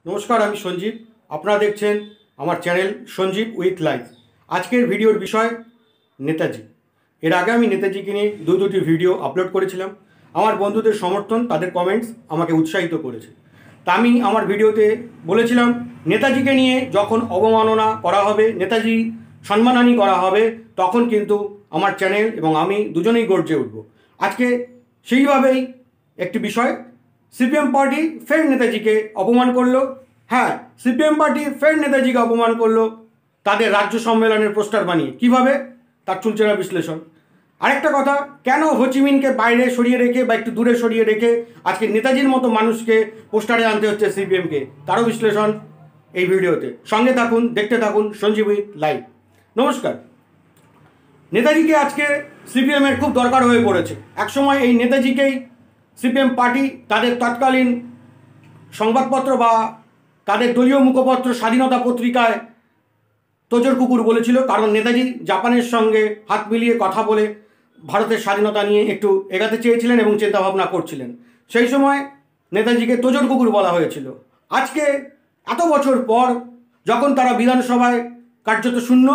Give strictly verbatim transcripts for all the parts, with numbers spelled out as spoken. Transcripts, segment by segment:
नमस्कार आमी संजीव आपनारा देखছেন আমার চ্যানেল সঞ্জীব উইথ লাইফ। আজকের ভিডিওর বিষয় নেতাজি। এর আগে আমি নেতাজিকে নিয়ে দু দুটি ভিডিও আপলোড করেছিলাম। আমার বন্ধুদের সমর্থন তাদের কমেন্টস আমাকে উৎসাহিত করেছে। তা আমি আমার ভিডিওতে বলেছিলাম নেতাজিকে নিয়ে যখন অবমাননা করা হবে, নেতাজি সম্মানহানি করা হবে, তখন কিন্তু আমার চ্যানেল এবং আমি দুজনেই গর্জে উঠব। আজকে সেইভাবেই একটি বিষয়, সিপিএম পার্টি ফের নেতাজিকে অপমান করলো। হ্যাঁ, সিপিএম পার্টি ফের নেতাজিকে অপমান করলো তাদের রাজ্য সম্মেলনের পোস্টার বানিয়ে। কিভাবে, তার চুলচেরা বিশ্লেষণ। আরেকটা কথা, কেন হোচিমিনকে বাইরে সরিয়ে রেখে বা একটু দূরে সরিয়ে রেখে আজকে নেতাজির মতো মানুষকে পোস্টারে আনতে হচ্ছে সিপিএমকে, তারও বিশ্লেষণ এই ভিডিওতে। সঙ্গে থাকুন, দেখতে থাকুন সঞ্জীব উইথ লাইভ। নমস্কার। নেতাজিকে আজকে সিপিএমের খুব দরকার হয়ে পড়েছে। একসময় এই নেতাজিকেই সিপিএম পার্টি তাদের তৎকালীন সংবাদপত্র বা তাদের দলীয় মুখপত্র স্বাধীনতা পত্রিকায় তোজর কুকুর বলেছিল, কারণ নেতাজি জাপানের সঙ্গে হাত মিলিয়ে কথা বলে ভারতের স্বাধীনতা নিয়ে একটু এগাতে চেয়েছিলেন এবং চিন্তাভাবনা করছিলেন। সেই সময় নেতাজিকে তোজর কুকুর বলা হয়েছিল। আজকে এত বছর পর যখন তারা বিধানসভায় কার্যত শূন্য,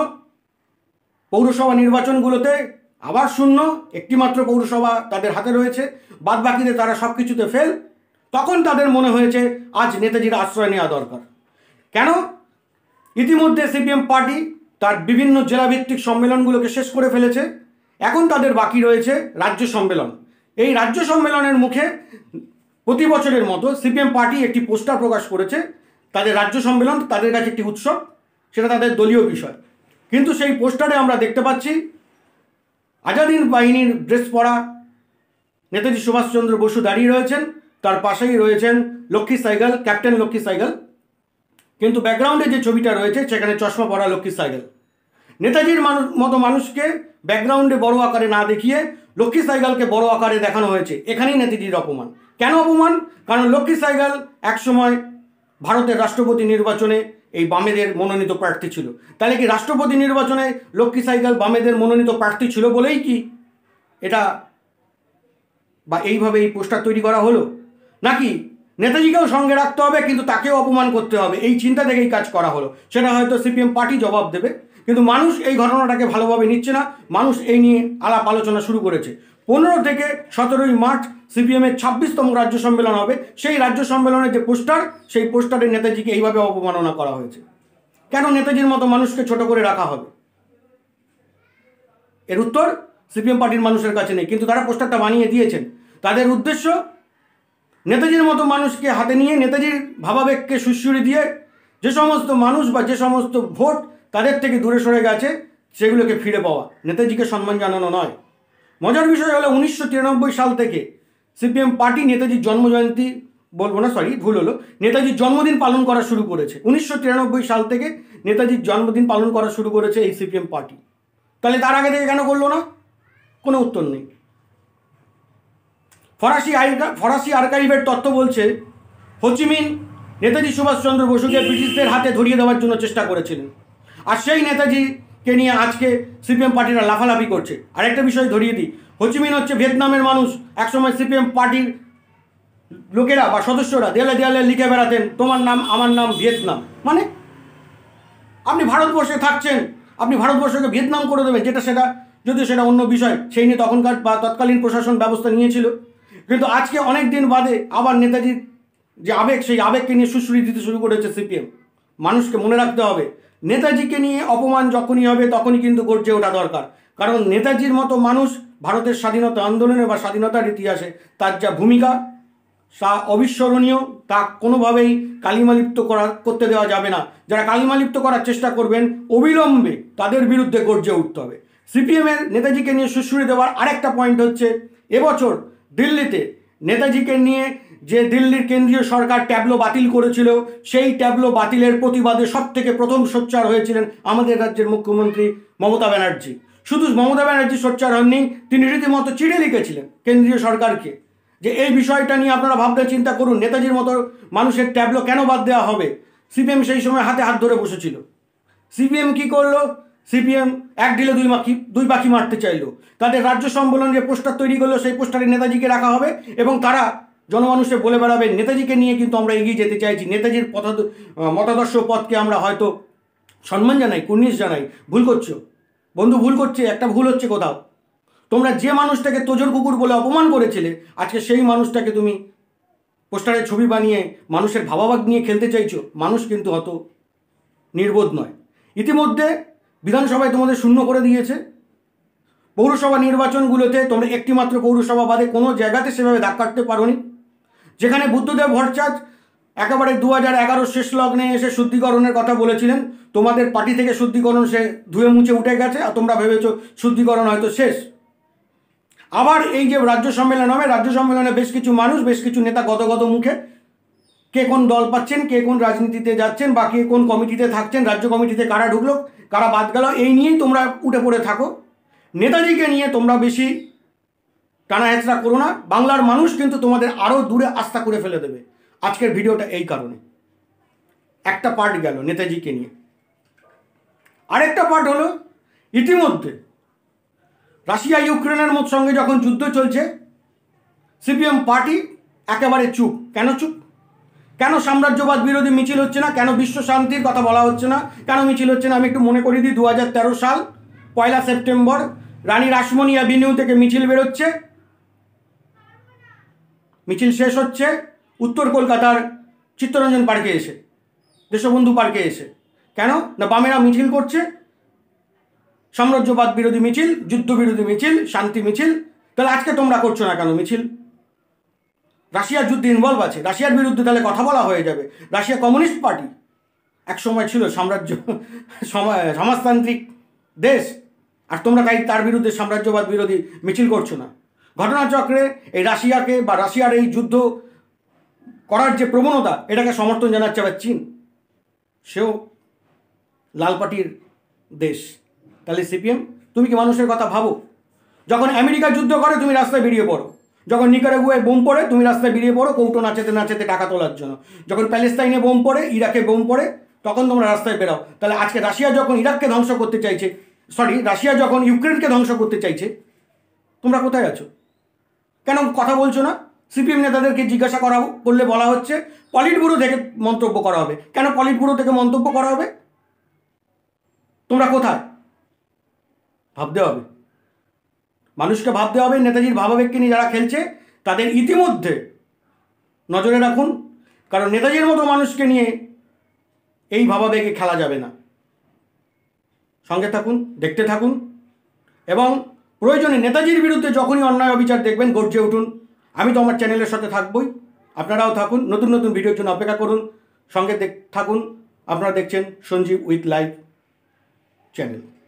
পৌরসভা নির্বাচনগুলোতে আবার শূন্য, একটিমাত্র পৌরসভা তাদের হাতে রয়েছে, বাদ বাকিতে তারা সব কিছুতে ফেল, তখন তাদের মনে হয়েছে আজ নেতাজির আশ্রয় নেওয়া দরকার। কেন? ইতিমধ্যে সিপিএম পার্টি তার বিভিন্ন জেলাভিত্তিক সম্মেলনগুলোকে শেষ করে ফেলেছে। এখন তাদের বাকি রয়েছে রাজ্য সম্মেলন। এই রাজ্য সম্মেলনের মুখে প্রতি বছরের মতো সিপিএম পার্টি একটি পোস্টার প্রকাশ করেছে। তাদের রাজ্য সম্মেলন তাদের কাছে একটি উৎসব, সেটা তাদের দলীয় বিষয়। কিন্তু সেই পোস্টারে আমরা দেখতে পাচ্ছি আজাদ হিন্দ বাহিনীর ড্রেস পরা নেতাজি সুভাষচন্দ্র বসু দাঁড়িয়ে রয়েছেন, তার পাশেই রয়েছেন লক্ষ্মী সাইকেল, ক্যাপ্টেন লক্ষ্মী সাইকেল। কিন্তু ব্যাকগ্রাউন্ডে যে ছবিটা রয়েছে সেখানে চশমা পরা লক্ষ্মী সাইকেল। নেতাজির মানুষ মতো মানুষকে ব্যাকগ্রাউন্ডে বড় আকারে না দেখিয়ে লক্ষ্মী সাইকেলকে বড় আকারে দেখানো হয়েছে। এখানেই নেতাজির অপমান। কেন অপমান? কারণ লক্ষ্মী সাইকেল একসময় ভারতের রাষ্ট্রপতি নির্বাচনে এই বামেদের মনোনীত প্রার্থী ছিল। তাহলে কি রাষ্ট্রপতি নির্বাচনে লক্ষ্মী সাইকেল বামেদের মনোনীত প্রার্থী ছিল বলেই কি এটা বা এইভাবে এই পোস্টার তৈরি করা হলো? নাকি নেতাজিকেও সঙ্গে রাখতে হবে কিন্তু তাকেও অপমান করতে হবে, এই চিন্তা থেকেই কাজ করা হলো? সেটা হয়তো সিপিএম পার্টি জবাব দেবে, কিন্তু মানুষ এই ঘটনাটাকে ভালোভাবে নিচ্ছে না। মানুষ এই নিয়ে আলাপ আলোচনা শুরু করেছে। পনেরো থেকে সতেরোই মার্চ সিপিএমের ছাব্বিশতম রাজ্য সম্মেলন হবে। সেই রাজ্য সম্মেলনের যে পোস্টার, সেই পোস্টারে নেতাজিকে এইভাবে অপমাননা করা হয়েছে। কেন নেতাজির মতো মানুষকে ছোট করে রাখা হবে? এর উত্তর সিপিএম পার্টির মানুষের কাছে নেই, কিন্তু তারা পোস্টারটা বানিয়ে দিয়েছেন। তাদের উদ্দেশ্য নেতাজির মতো মানুষকে হাতে নিয়ে নেতাজির ভাবাবেগকে সুশ্রুতি দিয়ে যে সমস্ত মানুষ বা যে সমস্ত ভোট তাদের থেকে দূরে সরে গেছে সেগুলোকে ফিরে পাওয়া, নেতাজিকে সম্মান জানানো নয়। মজার বিষয় হলো উনিশশো তিরানব্বই সাল থেকে সিপিএম পার্টি নেতাজির জন্মজয়ন্তী বলবো না, সরি ভুল হলো, নেতাজির জন্মদিন পালন করা শুরু করেছে। উনিশশো তিরানব্বই সাল থেকে নেতাজির জন্মদিন পালন করা শুরু করেছে এই সিপিএম পার্টি। তাহলে তার আগে থেকে কেন করলো না? কোনো উত্তর নেই। ফরাসি ফরাসি আর্কাইভের তথ্য বলছে হোচিমিন নেতাজি সুভাষচন্দ্র বসুকে ব্রিটিশদের হাতে ধরিয়ে দেওয়ার জন্য চেষ্টা করেছিলেন। আর সেই নেতাজিকে নিয়ে আজকে সিপিএম পার্টিরা লাফালাফি করছে। আরেকটা বিষয় ধরিয়ে দিই, হোচিমিন হচ্ছে ভিয়েতনামের মানুষ। একসময় সিপিএম পার্টির লোকেরা বা সদস্যরা দেয়ালে দেয়ালে লিখে বেড়াতেন তোমার নাম আমার নাম ভিয়েতনাম। মানে আপনি ভারতবর্ষে থাকছেন, আপনি ভারতবর্ষকে ভিয়েতনাম করে দেবেন, যেটা সেটা যদিও সেটা অন্য বিষয়, সেই নিয়ে তখনকার বা তৎকালীন প্রশাসন ব্যবস্থা নিয়েছিল। কিন্তু আজকে অনেক দিন বাদে আবার নেতাজির যে আবেগ, সেই আবেগকে নিয়ে সুশ্রুতি দিতে শুরু করেছে সিপিএম। মানুষকে মনে রাখতে হবে নেতাজিকে নিয়ে অপমান যখনই হবে তখনই কিন্তু গর্জে ওঠা দরকার। কারণ নেতাজির মতো মানুষ ভারতের স্বাধীনতা আন্দোলনে বা স্বাধীনতার ইতিহাসে তার যা ভূমিকা তা অবিস্মরণীয়, তা কোনোভাবেই কালিমালিপ্ত করা করতে দেওয়া যাবে না। যারা কালিমালিপ্ত করার চেষ্টা করবেন অবিলম্বে তাদের বিরুদ্ধে গর্জে উঠতে হবে। সিপিএমের নেতাজিকে নিয়ে সুশ্রুতি দেওয়ার আরেকটা পয়েন্ট হচ্ছে, এবছর দিল্লিতে নেতাজিকে নিয়ে যে দিল্লির কেন্দ্রীয় সরকার ট্যাবলো বাতিল করেছিল, সেই ট্যাবলো বাতিলের প্রতিবাদে সব থেকে প্রথম সোচ্চার হয়েছিলেন আমাদের রাজ্যের মুখ্যমন্ত্রী মমতা ব্যানার্জি। শুধু মমতা ব্যানার্জি সোচ্চার হননি, তিনি রীতিমতো চিঠি লিখেছিলেন কেন্দ্রীয় সরকারকে যে এই বিষয়টা নিয়ে আপনারা ভাবনা চিন্তা করুন, নেতাজির মতো মানুষের ট্যাবলো কেন বাদ দেওয়া হবে। সিপিএম সেই সময় হাতে হাত ধরে বসেছিল। সিপিএম কি করলো? সিপিএম এক ঢিলে দুই পাখি দুই পাখি মারতে চাইলো। তাদের রাজ্য সম্মেলন যে পোস্টার তৈরি করলো, সেই পোস্টারে নেতাজিকে রাখা হবে এবং তারা জনমানুষে বলে বেড়াবে নেতাজিকে নিয়ে কিন্তু আমরা এগিয়ে যেতে চাইছি, নেতাজির পথ মতাদর্শ পথকে আমরা হয়তো সম্মান জানাই, কুর্নিশ জানাই। ভুল করছো বন্ধু, ভুল করছে। একটা ভুল হচ্ছে কোথাও। তোমরা যে মানুষটাকে তোজর কুকুর বলে অপমান করেছিলে, আজকে সেই মানুষটাকে তুমি পোস্টারের ছবি বানিয়ে মানুষের ভাবাভাগ নিয়ে খেলতে চাইছো। মানুষ কিন্তু অত নির্বোধ নয়। ইতিমধ্যে বিধানসভায় তোমাদের শূন্য করে দিয়েছে। পৌরসভা নির্বাচনগুলোতে তোমরা একটিমাত্র পৌরসভা বাদে কোনো জায়গাতে সেভাবে দাগ কাটতে পারোনি। যেখানে বুদ্ধদেব ভট্টাচার্য একেবারে দু হাজার এগারো শেষ লগ্নে এসে শুদ্ধিকরণের কথা বলেছিলেন, তোমাদের পার্টি থেকে শুদ্ধিকরণ সে ধুয়ে মুছে উঠে গেছে আর তোমরা ভেবেছো শুদ্ধিকরণ হয়তো শেষ। আবার এই যে রাজ্য সম্মেলন হবে, রাজ্য সম্মেলনে বেশ কিছু মানুষ, বেশ কিছু নেতা গদগদ মুখে কে কোন দল পাচ্ছেন, কে কোন রাজনীতিতে যাচ্ছেন, বা কে কোন কমিটিতে থাকছেন, রাজ্য কমিটিতে কারা ঢুকলো কারা বাদ গেল, এই নিয়েই তোমরা উঠে পড়ে থাকো। নেতাজিকে নিয়ে তোমরা বেশি টানা হেঁচড়া করো না। বাংলার মানুষ কিন্তু তোমাদের আরও দূরে আস্থা করে ফেলে দেবে। আজকের ভিডিওটা এই কারণে। একটা পার্ট গেল নেতাজিকে নিয়ে, আরেকটা পার্ট হলো ইতিমধ্যে রাশিয়া ইউক্রেনের সঙ্গে যখন যুদ্ধ চলছে, সিপিএম পার্টি একেবারে চুপ। কেন চুপ? কেন সাম্রাজ্যবাদ বিরোধী মিছিল হচ্ছে না? কেন বিশ্ব শান্তির কথা বলা হচ্ছে না? কেন মিছিল হচ্ছে না? আমি একটু মনে করিয়ে দিই, দু হাজার তেরো সাল পয়লা সেপ্টেম্বর রানী রাসমণি অ্যাভিনিউ থেকে মিছিল বেরোচ্ছে। মিছিল শেষ হচ্ছে উত্তর কলকাতার চিত্তরঞ্জন পার্কে এসে, দেশবন্ধু পার্কে এসে। কেন না বামেরা মিছিল করছে, সাম্রাজ্যবাদ বিরোধী মিছিল, যুদ্ধ বিরোধী মিছিল, শান্তি মিছিল। তাহলে আজকে তোমরা করছো না কেন মিছিল? রাশিয়ার যুদ্ধে ইনভলভ আছে, রাশিয়ার বিরুদ্ধে তাহলে কথা বলা হয়ে যাবে। রাশিয়া কমিউনিস্ট পার্টি এক সময় ছিল সাম্রাজ্য সমাজতান্ত্রিক দেশ, আর তোমরা তাই তার বিরুদ্ধে সাম্রাজ্যবাদ বিরোধী মিছিল করছো না। ঘটনাচক্রে এই রাশিয়াকে বা রাশিয়ার এই যুদ্ধ করার যে প্রবণতা, এটাকে সমর্থন জানাচ্ছে আবার চীন, সেও লাল পার্টির দেশ। তাহলে সিপিএম তুমি কি মানুষের কথা ভাবো? যখন আমেরিকা যুদ্ধ করে তুমি রাস্তায় বেরিয়ে পড়ো, যখন নিকারাগুয়ায় বোম পড়ে তুমি রাস্তায় বেরিয়ে পড়ো কৌটো নাচাতে নাচাতে টাকা তোলার জন্য, যখন প্যালেস্তাইনে বোম পড়ে, ইরাকে বোম পড়ে, তখন তোমরা রাস্তায় বেরাও। তাহলে আজকে রাশিয়া যখন ইরাককে ধ্বংস করতে চাইছে, সরি রাশিয়া যখন ইউক্রেনকে ধ্বংস করতে চাইছে, তোমরা কোথায় আছো? কেন কথা বলছো না? সিপিএম নেতাদেরকে জিজ্ঞাসা করা করলে বলা হচ্ছে পলিট ব্যুরো থেকে মন্তব্য করা হবে। কেন পলিট ব্যুরো থেকে মন্তব্য করা হবে? তোমরা কোথায়? ভাবতে হবে, মানুষকে ভাবতে হবে। নেতাজির ভাবাবেগকে নিয়ে যারা খেলছে তাদের ইতিমধ্যে নজরে রাখুন, কারণ নেতাজির মতো মানুষকে নিয়ে এই ভাবাবেগে খেলা যাবে না। সঙ্গে থাকুন, দেখতে থাকুন, এবং প্রয়োজনে নেতাজির বিরুদ্ধে যখনই অন্যায় অবিচার দেখবেন গর্জে উঠুন। আমি তো আমার চ্যানেলের সাথে থাকবই, আপনারাও থাকুন। নতুন নতুন ভিডিওর জন্য অপেক্ষা করুন, সঙ্গে থাকুন। আপনারা দেখছেন সঞ্জীব উইথ লাইভ চ্যানেল।